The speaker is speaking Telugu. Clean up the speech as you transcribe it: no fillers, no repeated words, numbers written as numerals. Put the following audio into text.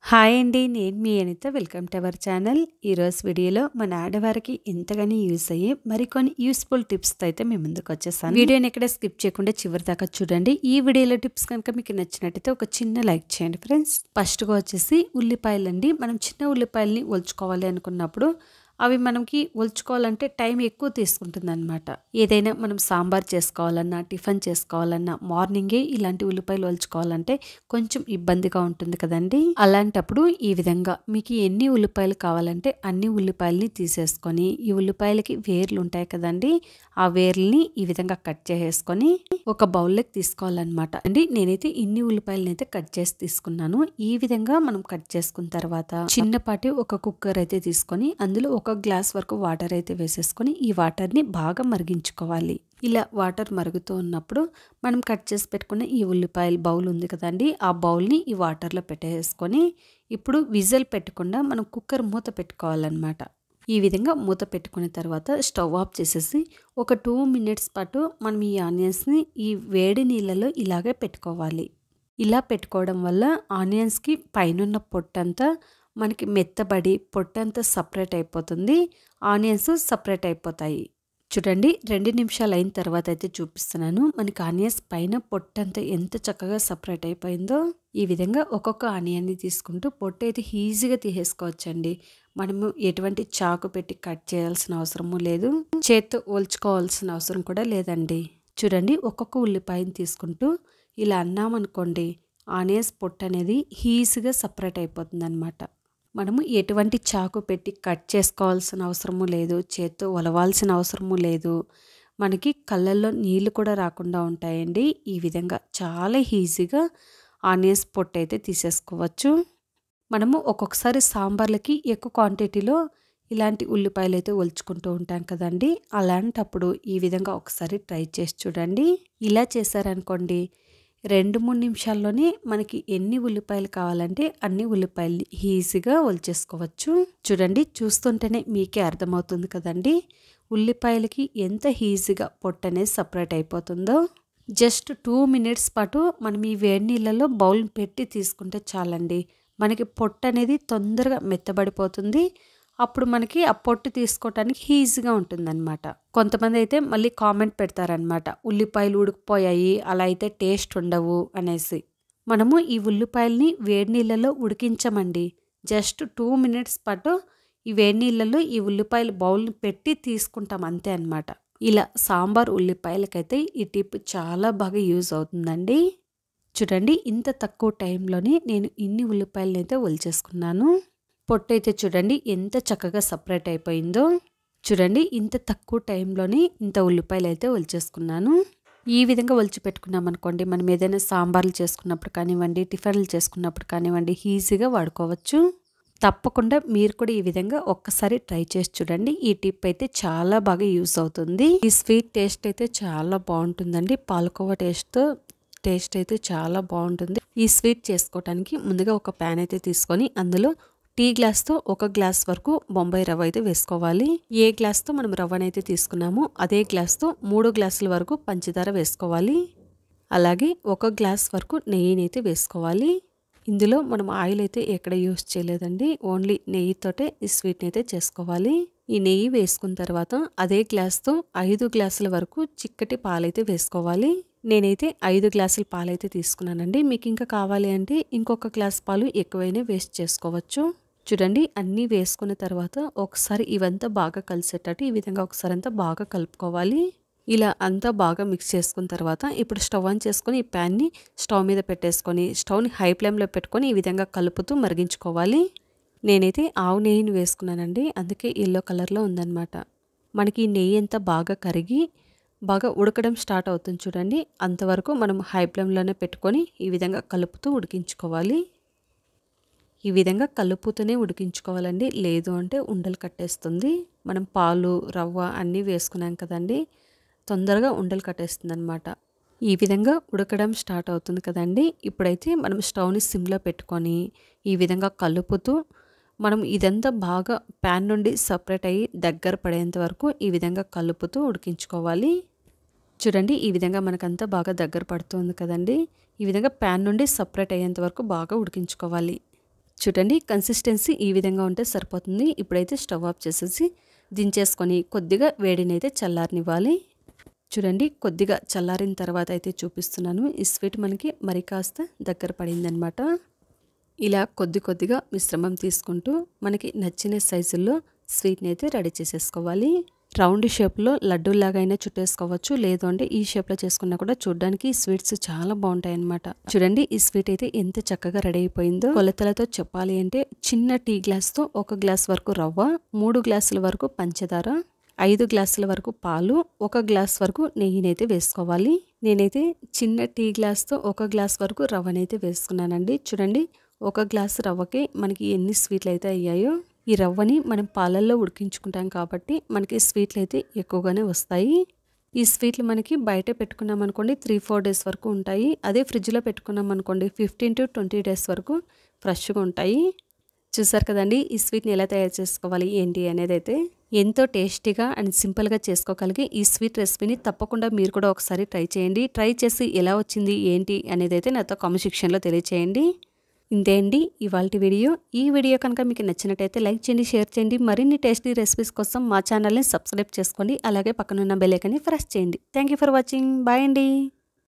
హాయ్ అండి. నేను మీ Anitha. Welcome to our channel. ఈరోజు వీడియోలో మన ఆడవారికి ఎంతగానో యూస్ అయ్యే మరికొన్ని యూస్ఫుల్ టిప్స్తో అయితే మేము ముందుకు వచ్చేసాను. వీడియోని ఎక్కడ స్కిప్ చేయకుండా చివరి దాకా చూడండి. ఈ వీడియోలో టిప్స్ కనుక మీకు నచ్చినట్టయితే ఒక చిన్న లైక్ చేయండి ఫ్రెండ్స్. ఫస్ట్గా వచ్చేసి ఉల్లిపాయలండి. మనం చిన్న ఉల్లిపాయలని ఒలుచుకోవాలి అనుకున్నప్పుడు అవి మనకి ఒలుచుకోవాలంటే టైం ఎక్కువ తీసుకుంటుంది అనమాట. ఏదైనా మనం సాంబార్ చేసుకోవాలన్నా, టిఫిన్ చేసుకోవాలన్నా మార్నింగే ఇలాంటి ఉల్లిపాయలు ఒలుచుకోవాలంటే కొంచెం ఇబ్బందిగా ఉంటుంది కదండి. అలాంటప్పుడు ఈ విధంగా మీకు ఎన్ని ఉల్లిపాయలు కావాలంటే అన్ని ఉల్లిపాయలని తీసేసుకొని, ఈ ఉల్లిపాయలకి వేర్లు ఉంటాయి కదండి, ఆ వేర్లని ఈ విధంగా కట్ చేసేసుకొని ఒక బౌల్లోకి తీసుకోవాలన్నమాట అండి. నేనైతే ఇన్ని ఉల్లిపాయలని అయితే కట్ చేసి తీసుకున్నాను. ఈ విధంగా మనం కట్ చేసుకున్న తర్వాత చిన్నపాటి ఒక కుక్కర్ అయితే తీసుకొని అందులో ఒక గ్లాస్ వరకు వాటర్ అయితే వేసేసుకొని ఈ వాటర్ని బాగా మరిగించుకోవాలి. ఇలా వాటర్ మరుగుతూ ఉన్నప్పుడు మనం కట్ చేసి పెట్టుకున్న ఈ ఉల్లిపాయల బౌల్ ఉంది కదండి, ఆ బౌల్ని ఈ వాటర్లో పెట్టేసుకొని ఇప్పుడు విజిల్ పెట్టకుండా మనం కుక్కర్ మూత పెట్టుకోవాలన్నమాట. ఈ విధంగా మూత పెట్టుకున్న తర్వాత స్టవ్ ఆఫ్ చేసేసి ఒక 2 మినిట్స్ పాటు మనం ఈ ఆనియన్స్ని ఈ వేడి నీళ్ళలో ఇలాగే పెట్టుకోవాలి. ఇలా పెట్టుకోవడం వల్ల ఆనియన్స్కి పైనున్న పొట్టంతా మనకి మెత్తబడి పొట్టంతా సపరేట్ అయిపోతుంది. ఆనియన్స్ సపరేట్ అయిపోతాయి. చూడండి, 2 నిమిషాలు అయిన తర్వాత అయితే చూపిస్తున్నాను. మనకి ఆనియన్స్ పైన పొట్టంతా ఎంత చక్కగా సపరేట్ అయిపోయిందో. ఈ విధంగా ఒక్కొక్క ఆనియన్ని తీసుకుంటూ పొట్టు అయితే ఈజీగా తీసేసుకోవచ్చండి. మనము ఎటువంటి చాకు పెట్టి కట్ చేయాల్సిన అవసరము లేదు, చేత్తో ఒలుచుకోవాల్సిన అవసరం కూడా లేదండి. చూడండి, ఒక్కొక్క ఉల్లిపాయని తీసుకుంటూ ఇలా అన్నామనుకోండి, ఆనియన్స్ పొట్టు అనేది ఈజీగా సపరేట్ అయిపోతుంది అనమాట. మనము ఎటువంటి చాకు పెట్టి కట్ చేసుకోవాల్సిన అవసరము లేదు, చేత్తో ఒలవాల్సిన అవసరము లేదు. మనకి కళ్ళల్లో నీళ్ళు కూడా రాకుండా ఉంటాయండి. ఈ విధంగా చాలా ఈజీగా ఆనియన్స్ పొట్టు అయితే తీసేసుకోవచ్చు. మనము ఒక్కొక్కసారి సాంబార్లకి ఎక్కువ క్వాంటిటీలో ఇలాంటి ఉల్లిపాయలు అయితే ఒలుచుకుంటూ ఉంటాం కదండి. అలాంటప్పుడు ఈ విధంగా ఒకసారి ట్రై చేసి చూడండి. ఇలా చేశారనుకోండి, 2-3 నిమిషాల్లోనే మనకి ఎన్ని ఉల్లిపాయలు కావాలంటే అన్ని ఉల్లిపాయలు ఈజీగా ఒలిచేసుకోవచ్చు. చూడండి, చూస్తుంటేనే మీకే అర్థమవుతుంది కదండి ఉల్లిపాయలకి ఎంత ఈజీగా పొట్టు అనేది సపరేట్ అయిపోతుందో. జస్ట్ 2 మినిట్స్ పాటు మనం ఈ వేడి నీళ్ళలో బౌల్ పెట్టి తీసుకుంటే చాలండి. మనకి పొట్టు అనేది తొందరగా మెత్తబడిపోతుంది. అప్పుడు మనకి ఆ పొట్టు తీసుకోవటానికి ఈజీగా ఉంటుందన్నమాట. కొంతమంది అయితే మళ్ళీ కామెంట్ పెడతారనమాట, ఉల్లిపాయలు ఉడికిపోయాయి, అలా అయితే టేస్ట్ ఉండవు అనేసి. మనము ఈ ఉల్లిపాయలని వేడి నీళ్ళలో ఉడికించమండి. జస్ట్ 2 మినిట్స్ పాటు ఈ వేడి నీళ్ళలో ఈ ఉల్లిపాయలు బౌల్ని పెట్టి తీసుకుంటాం అంతే అనమాట. ఇలా సాంబార్ ఉల్లిపాయలకైతే ఈ టిప్ చాలా బాగా యూజ్ అవుతుందండి. చూడండి, ఇంత తక్కువ టైంలోనే నేను ఇన్ని ఉల్లిపాయలను అయితే ఒలిచేసుకున్నాను. పొట్టు అయితే చూడండి ఎంత చక్కగా సపరేట్ అయిపోయిందో. చూడండి, ఇంత తక్కువ టైంలోనే ఇంత ఉల్లిపాయలు అయితే ఒలిచేసుకున్నాను. ఈ విధంగా ఒలిచి పెట్టుకున్నాం అనుకోండి, మనం ఏదైనా సాంబార్లు చేసుకున్నప్పుడు కానివ్వండి, టిఫిన్లు చేసుకున్నప్పుడు కానివ్వండి ఈజీగా వాడుకోవచ్చు. తప్పకుండా మీరు కూడా ఈ విధంగా ఒక్కసారి ట్రై చేసి చూడండి. ఈ టిప్ అయితే చాలా బాగా యూస్ అవుతుంది. ఈ స్వీట్ టేస్ట్ అయితే చాలా బాగుంటుందండి. పాలకోవా టేస్ట్ అయితే చాలా బాగుంటుంది. ఈ స్వీట్ చేసుకోవడానికి ముందుగా ఒక ప్యాన్ అయితే తీసుకొని అందులో టీ గ్లాస్తో 1 గ్లాస్ వరకు బొంబాయి రవ్వ అయితే వేసుకోవాలి. ఏ గ్లాస్తో మనం రవ్వనైతే తీసుకున్నామో అదే గ్లాస్తో 3 గ్లాసుల వరకు పంచదార వేసుకోవాలి. అలాగే 1 గ్లాస్ వరకు నెయ్యిని అయితే వేసుకోవాలి. ఇందులో మనం ఆయిల్ అయితే ఎక్కడ యూస్ చేయలేదండి, ఓన్లీ నెయ్యితోటే ఈ స్వీట్ని అయితే చేసుకోవాలి. ఈ నెయ్యి వేసుకున్న తర్వాత అదే గ్లాస్తో 5 గ్లాసుల వరకు చిక్కటి పాలైతే వేసుకోవాలి. నేనైతే 5 గ్లాసుల పాలైతే తీసుకున్నానండి. మీకు ఇంకా కావాలి అంటే ఇంకొక గ్లాస్ పాలు ఎక్కువైనా వేస్ట్ చేసుకోవచ్చు. చూడండి, అన్నీ వేసుకున్న తర్వాత ఒకసారి ఇవంతా బాగా కలిసేటట్టు ఈ విధంగా ఒకసారి అంతా బాగా కలుపుకోవాలి. ఇలా అంతా బాగా మిక్స్ చేసుకున్న తర్వాత ఇప్పుడు స్టవ్ ఆన్ చేసుకొని ఈ ప్యాన్ని స్టవ్ మీద పెట్టేసుకొని స్టవ్ని హై ఫ్లేమ్లో పెట్టుకొని ఈ విధంగా కలుపుతూ మరిగించుకోవాలి. నేనైతే ఆవు నెయ్యిని వేసుకున్నానండి, అందుకే ఎల్లో కలర్లో ఉందన్నమాట. మనకి ఈ నెయ్యి అంతా బాగా కరిగి బాగా ఉడకడం స్టార్ట్ అవుతుంది చూడండి. అంతవరకు మనం హై ఫ్లేమ్లోనే పెట్టుకొని ఈ విధంగా కలుపుతూ ఉడికించుకోవాలి. ఈ విధంగా కలుపుతూనే ఉడికించుకోవాలండి, లేదు అంటే ఉండలు కట్టేస్తుంది. మనం పాలు రవ్వ అన్నీ వేసుకున్నాం కదండి, తొందరగా ఉండలు కట్టేస్తుంది అనమాట. ఈ విధంగా ఉడకడం స్టార్ట్ అవుతుంది కదండి. ఇప్పుడైతే మనం స్టవ్ని సిమ్లో పెట్టుకొని ఈ విధంగా కలుపుతూ మనం ఇదంతా బాగా ప్యాన్ నుండి సపరేట్ అయ్యి దగ్గర పడేంత వరకు ఈ విధంగా కలుపుతూ ఉడికించుకోవాలి. చూడండి, ఈ విధంగా మనకంతా బాగా దగ్గర పడుతుంది కదండి. ఈ విధంగా ప్యాన్ నుండి సపరేట్ అయ్యేంత వరకు బాగా ఉడికించుకోవాలి. చూడండి కన్సిస్టెన్సీ ఈ విధంగా ఉంటే సరిపోతుంది. ఇప్పుడైతే స్టవ్ ఆఫ్ చేసేసి దించేసుకొని కొద్దిగా వేడినైతే చల్లారనివ్వాలి. చూడండి కొద్దిగా చల్లారిన తర్వాత అయితే చూపిస్తున్నాను. ఈ స్వీట్ మనకి మరి కాస్త దగ్గర పడిందనమాట. ఇలా కొద్దిగా మిశ్రమం తీసుకుంటూ మనకి నచ్చిన సైజుల్లో స్వీట్ని అయితే రెడీ చేసేసుకోవాలి. రౌండ్ షేప్లో లడ్డూలాగా అయినా చుట్టేసుకోవచ్చు, లేదు అంటే ఈ షేప్లో చేసుకున్నా కూడా చూడడానికి స్వీట్స్ చాలా బాగుంటాయి అన్నమాట. చూడండి ఈ స్వీట్ అయితే ఎంత చక్కగా రెడీ అయిపోయిందో. కొలతలతో చెప్పాలి అంటే చిన్న టీ గ్లాస్తో 1 గ్లాస్ వరకు రవ్వ, 3 గ్లాసుల వరకు పంచదార, 5 గ్లాసుల వరకు పాలు, 1 గ్లాస్ వరకు నెయ్యినైతే వేసుకోవాలి. నేనైతే చిన్న టీ గ్లాస్తో 1 గ్లాస్ వరకు రవ్వనైతే వేసుకున్నానండి. చూడండి 1 గ్లాసు రవ్వకి మనకి ఎన్ని స్వీట్లు అయితే అయ్యాయో. ఈ రవ్వని మనం పాలల్లో ఉడికించుకుంటాం కాబట్టి మనకి స్వీట్లు అయితే ఎక్కువగానే వస్తాయి. ఈ స్వీట్లు మనకి బయట పెట్టుకున్నాం అనుకోండి 3-4 డేస్ వరకు ఉంటాయి. అదే ఫ్రిడ్జ్లో పెట్టుకున్నాం అనుకోండి 15 to 20 డేస్ వరకు ఫ్రెష్గా ఉంటాయి. చూసారు కదండి ఈ స్వీట్ని ఎలా తయారు చేసుకోవాలి ఏంటి అనేది అయితే ఎంతో టేస్టీగా అండ్ సింపుల్గా చేసుకోగలిగే ఈ స్వీట్ రెసిపీని తప్పకుండా మీరు కూడా ఒకసారి ట్రై చేయండి. ట్రై చేసి ఎలా వచ్చింది ఏంటి అనేది అయితే నాతో కామెంట్ సెక్షన్లో తెలియచేయండి. ఇంతే అండి ఇవాల్టి వీడియో. ఈ వీడియో కనుక మీకు నచ్చినట్టయితే లైక్ చేయండి, షేర్ చేయండి. మరిన్ని టేస్టీ రెసిపీస్ కోసం మా ఛానల్ని సబ్స్క్రైబ్ చేసుకోండి. అలాగే పక్కనున్న బెల్ ఐకాన్ని ప్రెస్ చేయండి. Thank you for watching. Bye అండి.